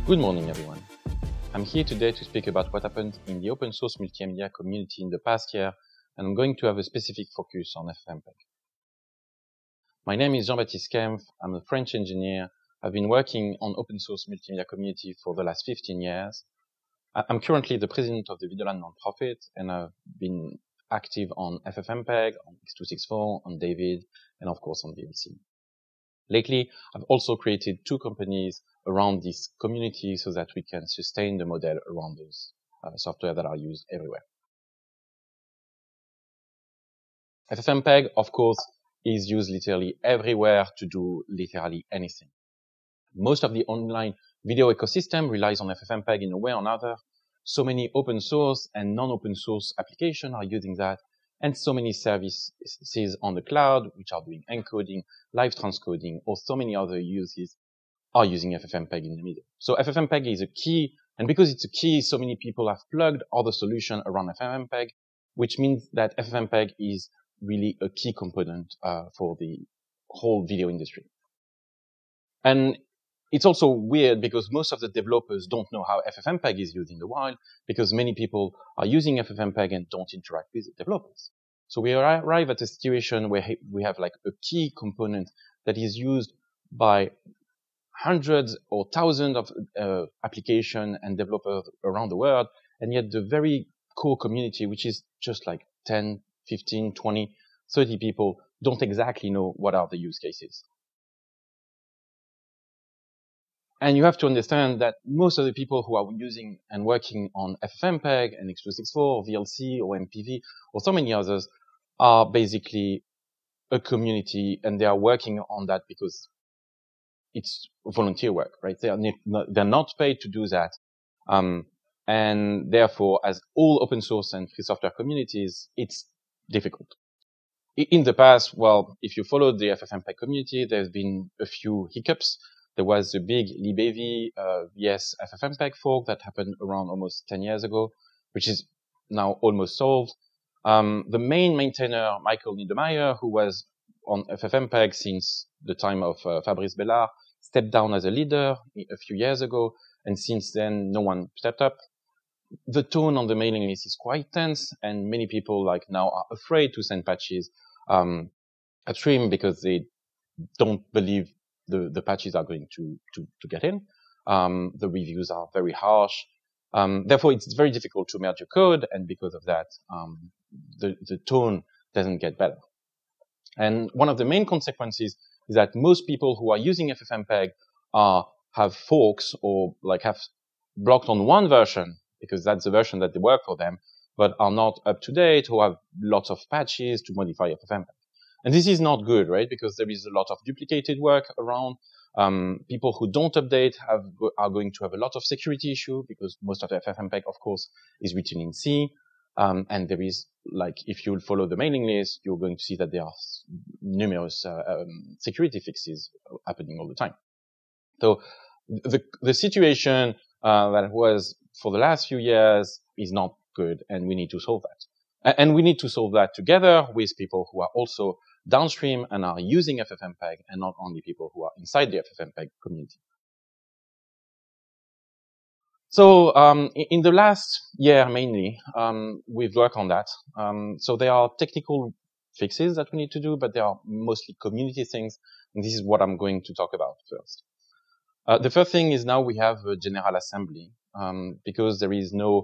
Good morning, everyone. I'm here today to speak about what happened in the open source multimedia community in the past year, and I'm going to have a specific focus on FFmpeg. My name is Jean-Baptiste Kempf. I'm a French engineer. I've been working on open source multimedia community for the last 15 years. I'm currently the president of the Videoland nonprofit, and I've been active on FFmpeg, on X264, on David, and of course on VLC. Lately, I've also created two companies around this community so that we can sustain the model around those software that are used everywhere. FFmpeg, of course, is used literally everywhere to do literally anything. Most of the online video ecosystem relies on FFmpeg in a way or another. So many open source and non-open source applications are using that, and so many services on the cloud, which are doing encoding, live transcoding, or so many other uses are using FFmpeg in the middle. So FFmpeg is a key, and because it's a key, so many people have plugged other solutions around FFmpeg, which means that FFmpeg is really a key component for the whole video industry. And it's also weird because most of the developers don't know how FFmpeg is used in the wild, because many people are using FFmpeg and don't interact with the developers. So we arrive at a situation where we have like a key component that is used by hundreds or thousands of applications and developers around the world, and yet the very core community, which is just like 10, 15, 20, 30 people, don't exactly know what are the use cases. And you have to understand that most of the people who are using and working on FFmpeg and X264 or VLC or MPV or so many others are basically a community, and they are working on that because it's volunteer work, right? They're not paid to do that. And therefore, as all open source and free software communities, it's difficult. In the past, well, if you followed the FFmpeg community, there's been a few hiccups. There was a big libav vs FFmpeg fork that happened around almost 10 years ago, which is now almost solved. The main maintainer, Michael Niedermeyer, who was on FFmpeg since the time of Fabrice Bellard, stepped down as a leader a few years ago, and since then, no one stepped up. The tone on the mailing list is quite tense, and many people like now are afraid to send patches upstream because they don't believe the patches are going to get in. The reviews are very harsh. Therefore, it's very difficult to merge your code, and because of that, the tone doesn't get better. And one of the main consequences is that most people who are using FFmpeg have forks or like have blocked on one version because that's the version that they work for them, but are not up to date or have lots of patches to modify FFmpeg. And this is not good, right? Because there is a lot of duplicated work around. People who don't update are going to have a lot of security issue because most of the FFmpeg, of course, is written in C. And there is, like, if you follow the mailing list, you're going to see that there are numerous security fixes happening all the time. So the situation that was for the last few years is not good, and we need to solve that. And we need to solve that together with people who are also downstream and are using FFmpeg, and not only people who are inside the FFmpeg community. So in the last year, mainly, we've worked on that. So there are technical fixes that we need to do, but they are mostly community things, and this is what I'm going to talk about first. The first thing is now we have a general assembly, because there is no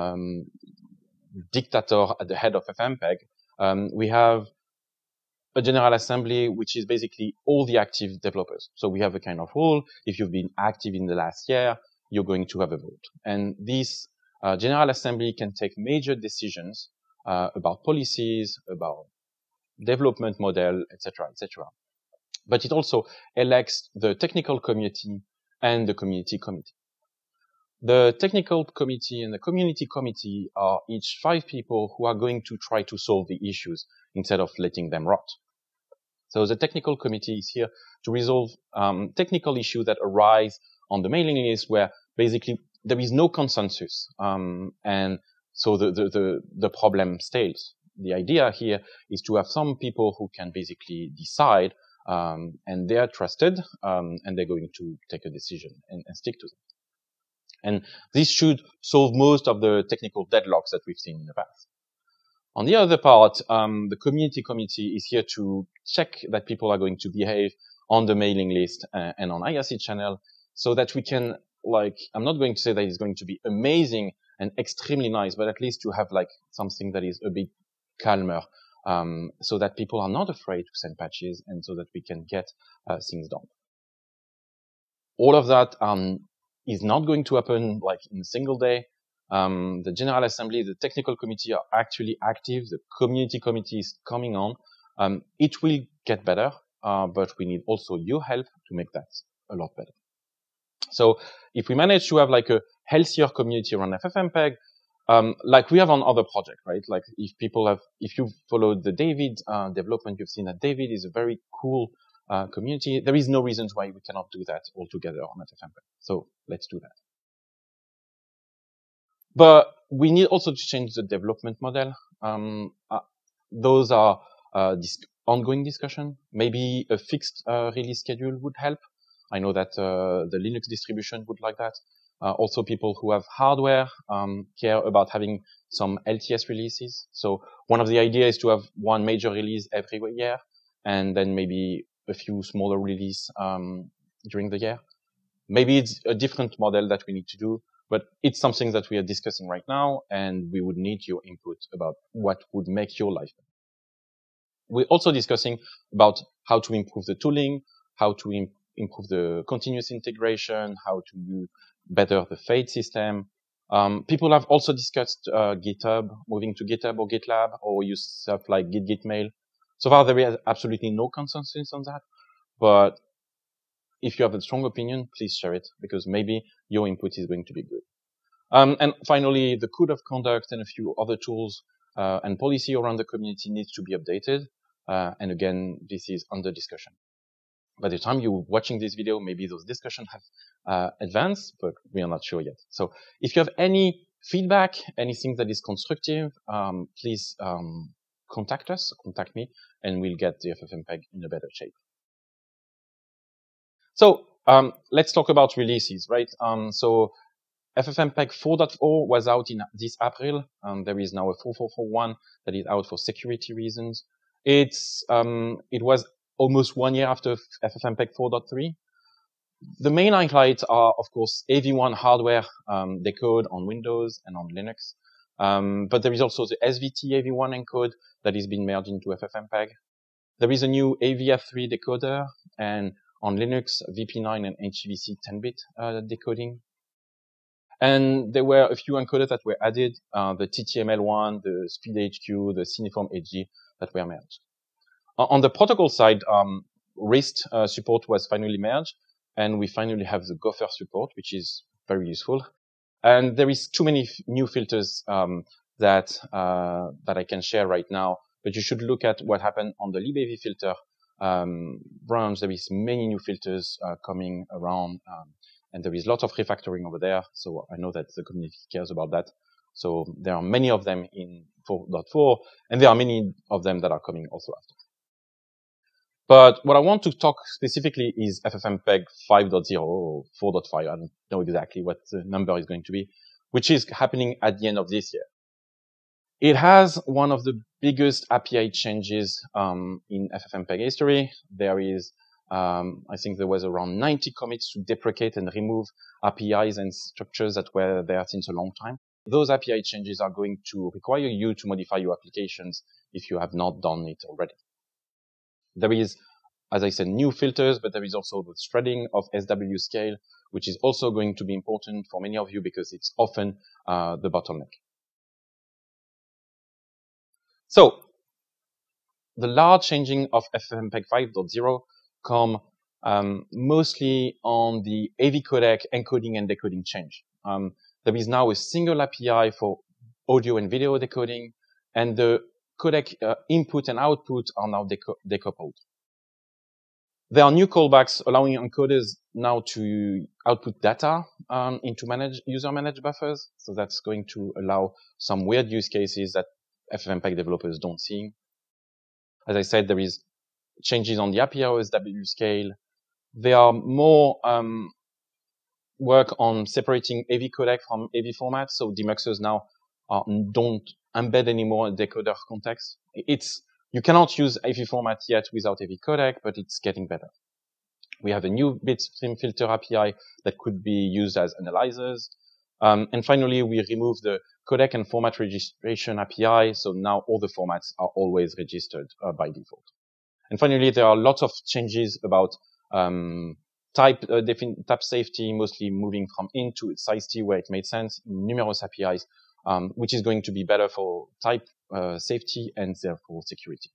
dictator at the head of FFmpeg. We have a general assembly, which is basically all the active developers. So we have a kind of rule. If you've been active in the last year, you're going to have a vote. And this general assembly can take major decisions about policies, about development model, etc., etc. But it also elects the technical committee and the community committee. The technical committee and the community committee are each 5 people who are going to try to solve the issues instead of letting them rot. So the technical committee is here to resolve technical issues that arise on the mailing list where basically there is no consensus, and so the problem stays. The idea here is to have some people who can basically decide, and they are trusted, and they're going to take a decision and stick to them. And this should solve most of the technical deadlocks that we've seen in the past. On the other part, the community committee is here to check that people are going to behave on the mailing list and on IRC channel, so that we can, like, I'm not going to say that it's going to be amazing and extremely nice, but at least to have like something that is a bit calmer, so that people are not afraid to send patches and so that we can get things done. All of that is not going to happen like in a single day. The General Assembly, the technical committee are actually active. The community committee is coming on. It will get better, but we need also your help to make that a lot better. So if we manage to have like a healthier community around FFmpeg, like we have on other projects, right? Like if you followed the David development, you've seen that David is a very cool community. There is no reason why we cannot do that all together on FFmpeg. So let's do that. But we need also to change the development model. Those are ongoing discussion. Maybe a fixed release schedule would help. I know that the Linux distribution would like that. Also, people who have hardware care about having some LTS releases. So one of the ideas is to have one major release every year, and then maybe a few smaller releases during the year. Maybe it's a different model that we need to do, but it's something that we are discussing right now, and we would need your input about what would make your life better. We're also discussing about how to improve the tooling, how to improve the continuous integration, how to do better the fade system. People have also discussed GitHub, moving to GitHub or GitLab, or use stuff like Gitmail. So far, there is absolutely no consensus on that, but if you have a strong opinion, please share it, because maybe your input is going to be good. And finally, the code of conduct and a few other tools and policy around the community needs to be updated. And again, this is under discussion. By the time you're watching this video, maybe those discussions have advanced, but we are not sure yet. So if you have any feedback, anything that is constructive, please contact me, and we'll get the FFmpeg in a better shape. So let's talk about releases, right? So FFmpeg 4.4 was out in this April. There is now a 4.4.1 that is out for security reasons. It was almost 1 year after FFmpeg 4.3. The main highlights are, of course, AV1 hardware decode on Windows and on Linux. But there is also the SVT AV1 encode that is being merged into FFmpeg. There is a new AVF3 decoder, and on Linux, VP9 and HEVC 10-bit decoding. And there were a few encoders that were added, the TTML1, the SpeedHQ, the Cineform HG that were merged. On the protocol side, RIST support was finally merged, and we finally have the Gopher support, which is very useful. And there is too many new filters that I can share right now, but you should look at what happened on the libav filter branch. There is many new filters coming around, and there is lots of refactoring over there. So I know that the community cares about that. So there are many of them in 4.4, and there are many of them that are coming also after. But what I want to talk specifically is FFmpeg 5.0 or 4.5. I don't know exactly what the number is going to be, which is happening at the end of this year. It has one of the biggest API changes in FFmpeg history. There is, I think there was around 90 commits to deprecate and remove APIs and structures that were there since a long time. Those API changes are going to require you to modify your applications if you have not done it already. There is, as I said, new filters, but there is also the threading of SW scale, which is also going to be important for many of you because it's often the bottleneck. So the large changing of FFmpeg 5.0 come mostly on the AV codec encoding and decoding change. There is now a single API for audio and video decoding, and the codec input and output are now decoupled. There are new callbacks allowing encoders now to output data into user-managed buffers. So that's going to allow some weird use cases that FFmpeg developers don't see. As I said, there is changes on the API OSW scale. There are more work on separating AV codec from AV format. So demuxers now don't embed anymore a decoder context. You cannot use AV format yet without AV codec, but it's getting better. We have a new bitstream filter API that could be used as analyzers. And finally, we remove the codec and format registration API. So now all the formats are always registered by default. And finally, there are lots of changes about type safety, mostly moving from int to size-t where it made sense in numerous APIs, which is going to be better for type safety and therefore security.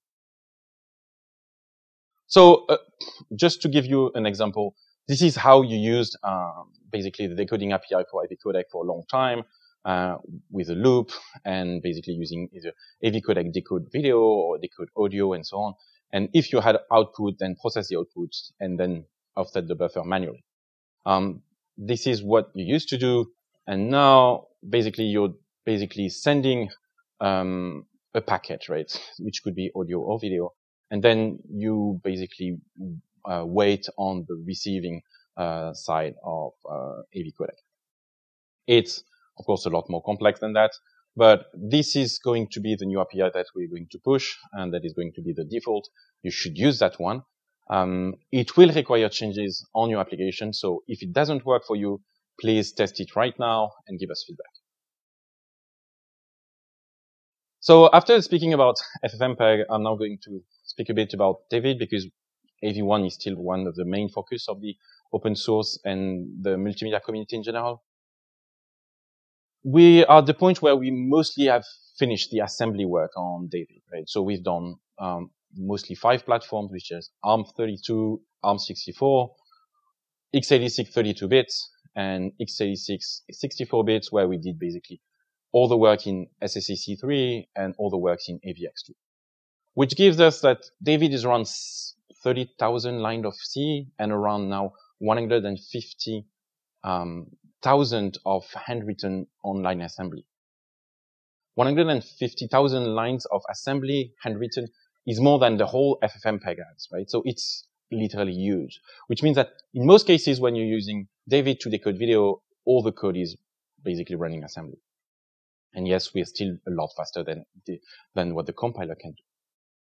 So just to give you an example, this is how you used basically the decoding API for AV codec for a long time with a loop and basically using either AV codec decode video or decode audio and so on. And if you had output, then process the output and then offset the buffer manually. This is what you used to do. And now basically you're sending a packet, right? Which could be audio or video. And then you basically wait on the receiving side of AV codec. It's, of course, a lot more complex than that. But this is going to be the new API that we're going to push, and that is going to be the default. You should use that one. It will require changes on your application. So if it doesn't work for you, please test it right now and give us feedback. So after speaking about FFmpeg, I'm now going to speak a bit about David, because AV1 is still one of the main focus of the open source and the multimedia community in general. We are at the point where we mostly have finished the assembly work on David, right? So we've done mostly 5 platforms, which is ARM32, ARM64, x86 32 bits, and x86 64 bits, where we did basically all the work in SSAC3 and all the work in AVX2, which gives us that David is around 30,000 lines of C and around now 150,000 of handwritten online assembly. 150,000 lines of assembly handwritten is more than the whole FFmpeg has, right? So it's literally huge, which means that in most cases, when you're using David to decode video, all the code is basically running assembly. And yes, we're still a lot faster than what the compiler can do.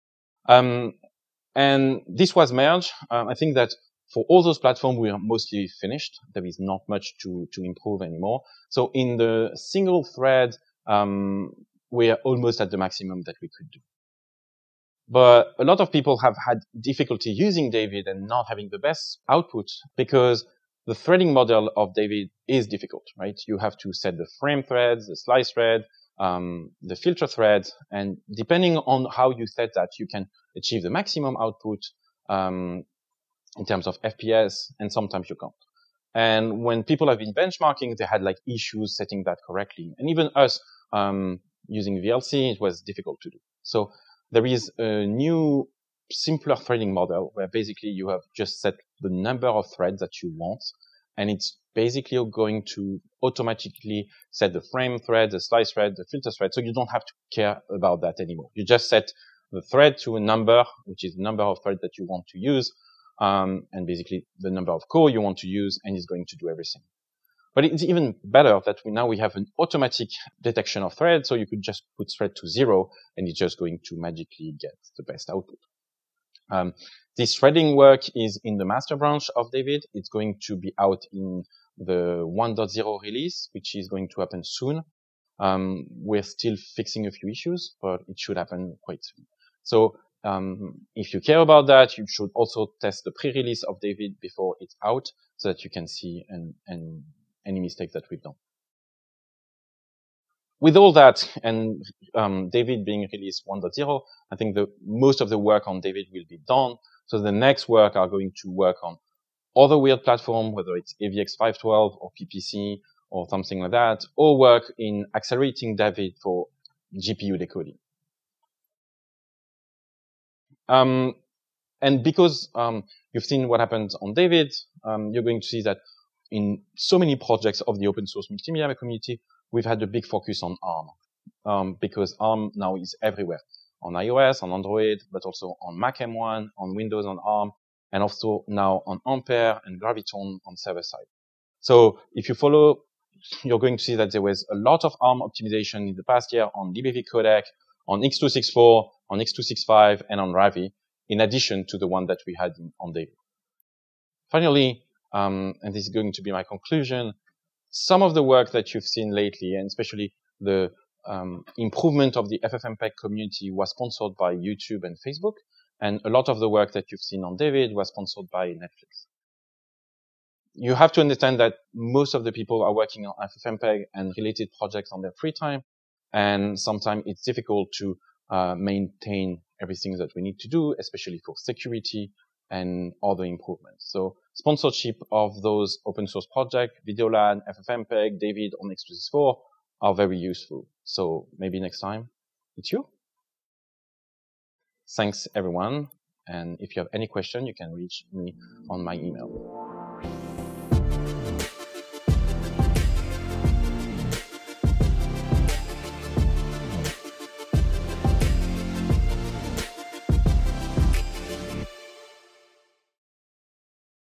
And this was merged. I think that for all those platforms, we are mostly finished. There is not much to improve anymore. So in the single thread, we are almost at the maximum that we could do. But a lot of people have had difficulty using David and not having the best output because the threading model of David is difficult, right? You have to set the frame threads, the slice thread, the filter thread, and depending on how you set that, you can achieve the maximum output in terms of FPS, and sometimes you can't. And when people have been benchmarking, they had like issues setting that correctly. And even us using VLC, it was difficult to do. So there is a new, simpler threading model where basically you have just set the number of threads that you want, and it's basically going to automatically set the frame thread, the slice thread, the filter thread, so you don't have to care about that anymore. You just set the thread to a number, which is the number of threads that you want to use, and basically the number of core you want to use, and it's going to do everything. But it's even better that now we have an automatic detection of threads, so you could just put thread to 0, and it's just going to magically get the best output. This threading work is in the master branch of David. It's going to be out in the 1.0 release, which is going to happen soon. We're still fixing a few issues, but it should happen quite soon. So if you care about that, you should also test the pre-release of David before it's out so that you can see any mistakes that we've done. With all that, and David being released 1.0, I think most of the work on David will be done. So the next work are going to work on other weird platform, whether it's AVX 512 or PPC or something like that, or work in accelerating David for GPU decoding. And because you've seen what happens on David, you're going to see that in so many projects of the open source multimedia community, we've had a big focus on ARM, because ARM now is everywhere, on iOS, on Android, but also on Mac M1, on Windows on ARM, and also now on Ampere and Graviton on server side. So if you follow, you're going to see that there was a lot of ARM optimization in the past year on libav codec, on x264, on x265, and on Ravi, in addition to the one that we had on David. Finally, and this is going to be my conclusion, some of the work that you've seen lately, and especially the improvement of the FFmpeg community, was sponsored by YouTube and Facebook, and a lot of the work that you've seen on David was sponsored by Netflix. You have to understand that most of the people are working on FFmpeg and related projects on their free time, and sometimes it's difficult to maintain everything that we need to do, especially for security and other improvements. So sponsorship of those open source projects, Videolan, FFmpeg, David on x264 are very useful. So maybe next time it's you. Thanks everyone. And if you have any question, you can reach me on my email.